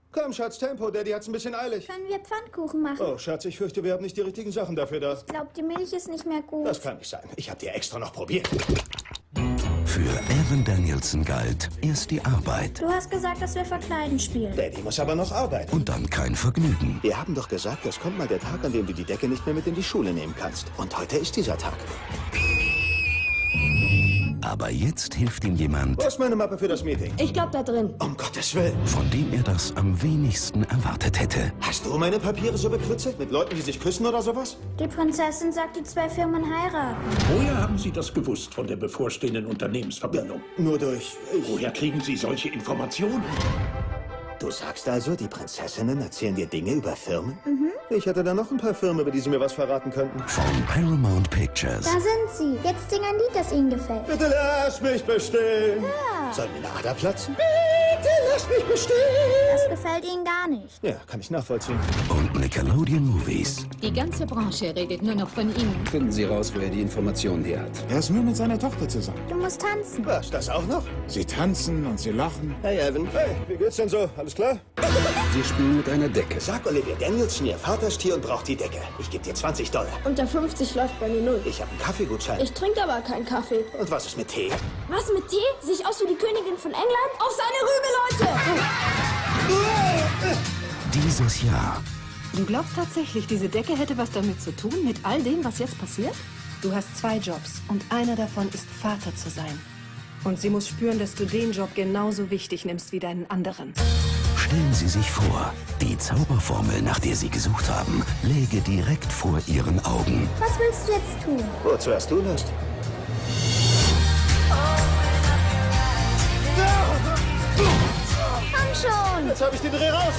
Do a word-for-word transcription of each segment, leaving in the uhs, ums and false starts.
Komm, Schatz, Tempo, Daddy hat's ein bisschen eilig. Können wir Pfannkuchen machen? Oh, Schatz, ich fürchte, wir haben nicht die richtigen Sachen dafür da. Ich glaube, die Milch ist nicht mehr gut. Das kann nicht sein. Ich habe dir extra noch probiert. Für Evan Danielson galt erst die Arbeit Du hast gesagt, dass wir Verkleiden spielen. Daddy muss aber noch arbeiten. und dann kein Vergnügen. Wir haben doch gesagt, es kommt mal der Tag, an dem du die Decke nicht mehr mit in die Schule nehmen kannst. Und heute ist dieser Tag. Aber jetzt hilft ihm jemand, Wo ist meine Mappe für das Meeting? Ich glaube da drin. Um Gottes Willen. von dem er das am wenigsten erwartet hätte. Hast du meine Papiere so bekritzelt? Mit Leuten, die sich küssen oder sowas? Die Prinzessin sagt, die zwei Firmen heiraten. Woher haben Sie das gewusst von der bevorstehenden Unternehmensverbindung? Nur durch... Ich. Woher kriegen Sie solche Informationen? Du sagst also, die Prinzessinnen erzählen dir Dinge über Firmen? Mhm. Ich hätte da noch ein paar Firmen, über die sie mir was verraten könnten. Von Paramount Pictures. Da sind sie. Jetzt sing ein Lied, das ihnen gefällt. Bitte lass mich bestehen. Ja. Soll mir eine Ader platzen? Bitte lass mich bestehen. Das gefällt ihnen gar nicht. Ja, kann ich nachvollziehen. Und Nickelodeon Movies. Die ganze Branche redet nur noch von Ihnen. Finden Sie raus, wo er die Informationen her hat. Er ist nur mit seiner Tochter zusammen. Du musst tanzen. Was, das auch noch? Sie tanzen und sie lachen. Hey, Evan. Hey, wie geht's denn so? Alles klar? Sie spielen mit einer Decke. Sag Olivia Danielson, ihr Vater ist hier und braucht die Decke. Ich gebe dir zwanzig Dollar. Unter fünfzig läuft bei mir null. Ich habe einen Kaffeegutschein. Ich trinke aber keinen Kaffee. Und was ist mit Tee? Was mit Tee? Sehe ich aus wie die Königin von England? Auf seine Rübe, Leute! Dieses Jahr Du glaubst tatsächlich, diese Decke hätte was damit zu tun, mit all dem, was jetzt passiert? Du hast zwei Jobs und einer davon ist Vater zu sein. Und sie muss spüren, dass du den Job genauso wichtig nimmst wie deinen anderen. stellen Sie sich vor, die Zauberformel, nach der Sie gesucht haben, läge direkt vor Ihren Augen. Was willst du jetzt tun? Wozu hast du Lust? Komm schon! Jetzt habe ich den Dreh raus.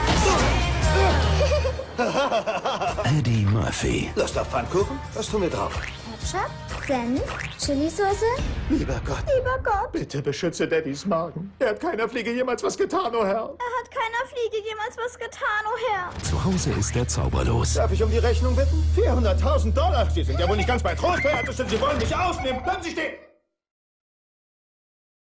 Eddie Murphy. Lust auf Pfannkuchen? Was tun wir drauf? Ketchup, Senf, Chilisauce. Lieber Gott, Lieber Gott, bitte beschütze Daddys Magen. Er hat keiner Fliege jemals was getan, oh Herr. er hat keiner Fliege jemals was getan, oh Herr. Zu Hause ist er zauberlos. Darf ich um die Rechnung bitten? vierhunderttausend Dollar. Sie sind ja wohl nicht ganz bei Trost, Herr. Sie wollen mich ausnehmen. Bleiben Sie stehen.